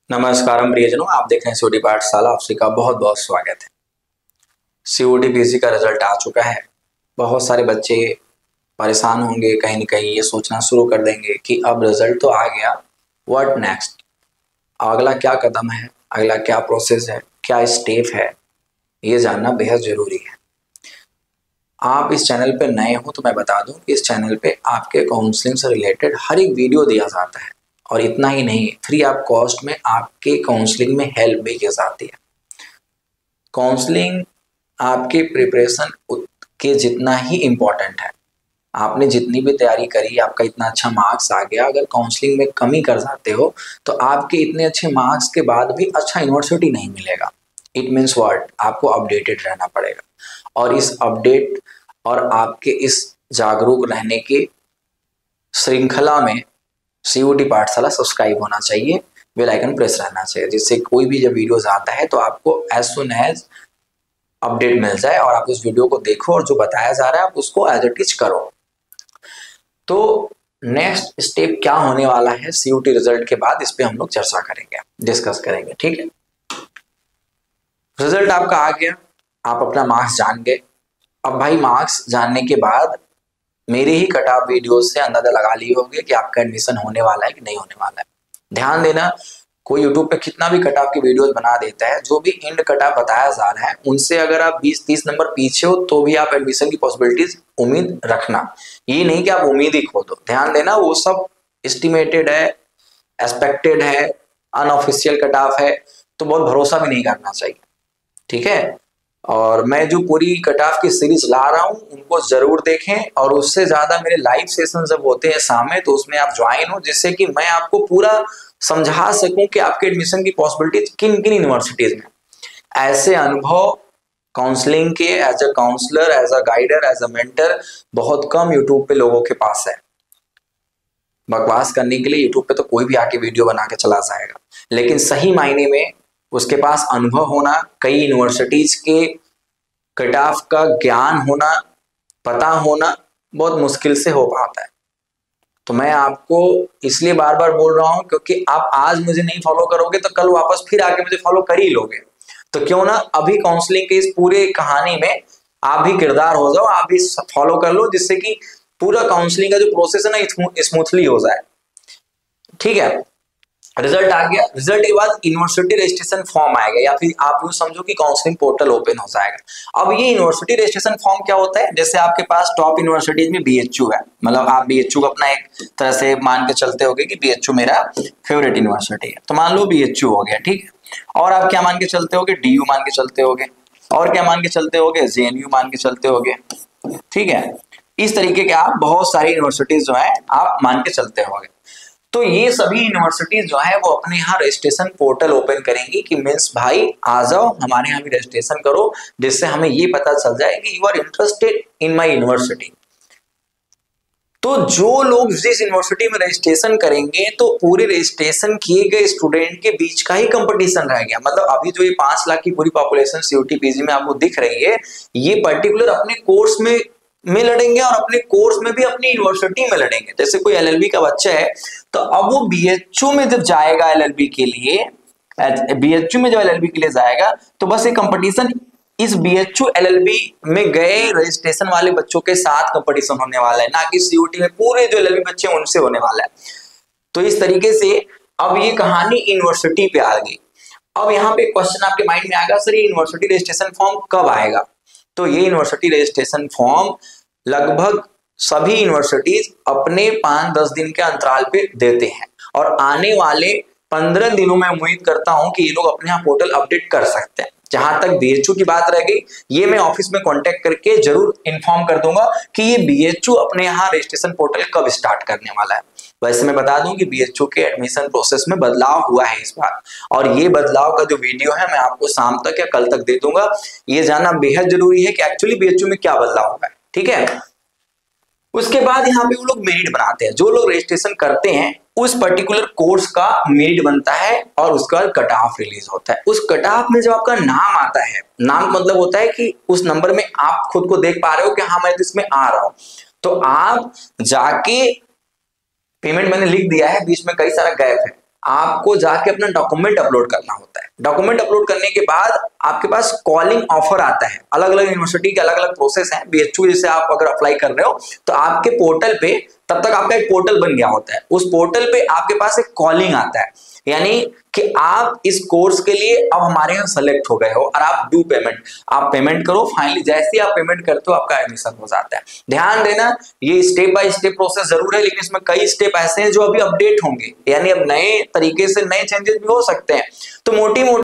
नमस्कारम प्रियजनों, आप देख रहे हैं सीओटी पाठशाला। आप सभी का बहुत बहुत स्वागत है। सीओटी पीजी का रिजल्ट आ चुका है। बहुत सारे बच्चे परेशान होंगे, कहीं ना कहीं ये सोचना शुरू कर देंगे कि अब रिजल्ट तो आ गया, व्हाट नेक्स्ट, अगला क्या कदम है, अगला क्या प्रोसेस है, क्या स्टेप है, ये जानना बेहद जरूरी है। आप इस चैनल पे नए हो तो मैं बता दूं कि इस चैनल पे आपके काउंसलिंग से रिलेटेड हर एक वीडियो दिया जाता है, और इतना ही नहीं, फ्री ऑफ कॉस्ट में आपके काउंसलिंग में हेल्प भी की जाती है। काउंसलिंग आपके प्रिपरेशन के जितना ही इम्पोर्टेंट है। आपने जितनी भी तैयारी करी, आपका इतना अच्छा मार्क्स आ गया, अगर काउंसलिंग में कमी कर जाते हो तो आपके इतने अच्छे मार्क्स के बाद भी अच्छा यूनिवर्सिटी नहीं मिलेगा। इट मीन्स व्हाट, आपको अपडेटेड रहना पड़ेगा, और इस अपडेट और आपके इस जागरूक रहने के श्रृंखला में सीओटी पाठशाला सब्सक्राइब होना चाहिए, बेल आइकन प्रेस रहना चाहिए, जिससे कोई भी जब वीडियोस आता है तो आपको एज सुन एज अपडेट मिल जाए और आप उस वीडियो को देखो और जो बताया जा रहा है आप उसको एज इट इज करो। तो नेक्स्ट स्टेप क्या होने वाला है सीओटी रिजल्ट के बाद, इस पे हम लोग चर्चा करेंगे, डिस्कस करेंगे। ठीक है, रिजल्ट आपका आ गया, आप अपना मार्क्स जान गए। अब भाई मार्क्स जानने के बाद मेरे ही कट ऑफ वीडियो से अंदाजा लगा लिए होंगे कि आपका एडमिशन होने वाला है कि नहीं होने वाला है। ध्यान देना, कोई यूट्यूब पे कितना भी कट ऑफ की वीडियोस बना देता है, जो भी एंड कट ऑफ बताया जा रहा है उनसे अगर आप 20-30 नंबर पीछे हो तो भी आप एडमिशन की पॉसिबिलिटीज उम्मीद रखना। ये नहीं कि आप उम्मीद ही खो दो। ध्यान देना, वो सब एस्टिमेटेड है, एक्सपेक्टेड है, अनऑफिशियल कट ऑफ है, तो बहुत भरोसा भी नहीं करना चाहिए। ठीक है, और मैं जो पूरी कट ऑफ की सीरीज ला रहा हूँ उनको जरूर देखें, और उससे ज्यादा मेरे लाइव सेशन जब होते हैं सामने तो उसमें आप ज्वाइन हो, जिससे कि मैं आपको पूरा समझा सकूं कि आपके एडमिशन की पॉसिबिलिटीज किन किन यूनिवर्सिटीज में। ऐसे अनुभव काउंसलिंग के as a counsellor, as a guider, as a mentor बहुत कम यूट्यूब पे लोगों के पास है। बकवास करने के लिए यूट्यूब पे तो कोई भी आके वीडियो बना के चला जाएगा, लेकिन सही मायने में उसके पास अनुभव होना, कई यूनिवर्सिटीज के कट ऑफ का ज्ञान होना, पता होना बहुत मुश्किल से हो पाता है। तो मैं आपको इसलिए बार बार बोल रहा हूं क्योंकि आप आज मुझे नहीं फॉलो करोगे तो कल वापस फिर आके मुझे फॉलो कर ही लोगे। तो क्यों ना अभी काउंसलिंग के इस पूरे कहानी में आप भी किरदार हो जाओ, आप भी फॉलो कर लो, जिससे कि पूरा काउंसलिंग का जो प्रोसेस है ना स्मूथली हो जाए। ठीक है, रिजल्ट आ गया, रिजल्ट के बाद यूनिवर्सिटी रजिस्ट्रेशन फॉर्म आएगा, या फिर आप यूं समझो कि काउंसलिंग पोर्टल ओपन हो जाएगा। अब ये यूनिवर्सिटी रजिस्ट्रेशन फॉर्म क्या होता है, जैसे आपके पास टॉप यूनिवर्सिटीज में बीएचयू है, मतलब आप बीएचयू को अपना एक तरह से मान के चलते होगे कि बीएचयू मेरा फेवरेट यूनिवर्सिटी है, तो मान लो बीएचयू हो गया। ठीक है, और आप क्या मान के चलते होगे, डीयू मान के चलते होगे, और क्या मान के चलते होगे, जेएनयू मान के चलते होगे। ठीक है, इस तरीके के आप बहुत सारी यूनिवर्सिटीज जो है आप मान के चलते होगे। तो ये सभी यूनिवर्सिटीज जो है वो अपने यहाँ रजिस्ट्रेशन पोर्टल ओपन करेंगी कि मीन्स भाई आ जाओ हमारे यहाँ भी रजिस्ट्रेशन करो, जिससे हमें ये पता चल जाए कि you are interested in my university. तो जो लोग जिस यूनिवर्सिटी में रजिस्ट्रेशन करेंगे तो पूरे रजिस्ट्रेशन किए गए स्टूडेंट के बीच का ही कंपटीशन रह गया। मतलब अभी जो ये 5 लाख की पूरी पॉपुलेशन सीयूटी पीजी में आपको दिख रही है, ये पर्टिकुलर अपने कोर्स में लड़ेंगे और अपने कोर्स में भी अपनी यूनिवर्सिटी में लड़ेंगे। जैसे कोई एलएलबी का बच्चा है तो अब वो बीएचयू में जब जाएगा एलएलबी के लिए, बीएचयू में जब एलएलबी के लिए जाएगा तो बस ये कंपटीशन इस बीएचयू एलएलबी में गए रजिस्ट्रेशन वाले बच्चों के साथ कंपटीशन होने वाला है, ना कि सीयूटी में पूरे जो एलएलबी बच्चे हैं उनसे होने वाला है। तो इस तरीके से अब ये कहानी यूनिवर्सिटी पे आ गई। अब यहाँ पे क्वेश्चन आपके माइंड में आएगा, सर ये यूनिवर्सिटी रजिस्ट्रेशन फॉर्म कब आएगा? तो ये यूनिवर्सिटी रजिस्ट्रेशन फॉर्म लगभग सभी यूनिवर्सिटीज अपने 5-10 दिन के अंतराल पे देते हैं, और आने वाले 15 दिनों में उम्मीद करता हूं कि ये लोग अपने यहाँ पोर्टल अपडेट कर सकते हैं। जहां तक बीएचयू की बात रह गई, ये मैं ऑफिस में कांटेक्ट करके जरूर इन्फॉर्म कर दूंगा कि ये बीएचयू अपने यहाँ रजिस्ट्रेशन पोर्टल कब स्टार्ट करने वाला है। वैसे मैं बता दूं कि बीएचयू के एडमिशन प्रोसेस में बदलाव हुआ है इस बार, और ये बदलाव का जो वीडियो है मैं आपको शाम तक या कल तक दे दूंगा। ये जानना बेहद जरूरी है कि एक्चुअली बीएचयू में क्या बदलाव हुआ है। ठीक है, उसके बाद यहाँ पे वो लोग मेरिट बनाते हैं। जो लोग रजिस्ट्रेशन करते हैं उस पर्टिकुलर कोर्स का मेरिट बनता है और उसका कट ऑफ रिलीज होता है। उस कट ऑफ में जब आपका नाम आता है, नाम मतलब होता है कि उस नंबर में आप खुद को देख पा रहे हो कि हाँ मैं इसमें आ रहा हूं, तो आप जाके पेमेंट मैंने लिख दिया है, बीच में कई सारा गैप है, आपको जाके अपना डॉक्यूमेंट अपलोड करना होता है। डॉक्यूमेंट अपलोड करने के बाद आपके पास कॉलिंग ऑफर आता है। अलग अलग यूनिवर्सिटी के अलग अलग प्रोसेस हैं। बीएचयू जैसे आप अगर अप्लाई कर रहे हो तो आपके पोर्टल पे, तब तक आपका एक पोर्टल बन गया होता है, उस पोर्टल पे आपके पास एक कॉलिंग आता है, यानी कि आप इस कोर्स के लिए अब हमारे यहाँ सेलेक्ट हो गए हो और आप डू पेमेंट, आप पेमेंट करो। फाइनली जैसे ही आप पेमेंट करते हो आपका एडमिशन हो जाता है। ध्यान देना, ये स्टेप बाय स्टेप प्रोसेस जरूर है, लेकिन इसमें कई स्टेप ऐसे हैं जो अभी अपडेट होंगे, यानी अब नए तरीके से नए चेंजेस भी हो सकते हैं। तो मोटी मोटी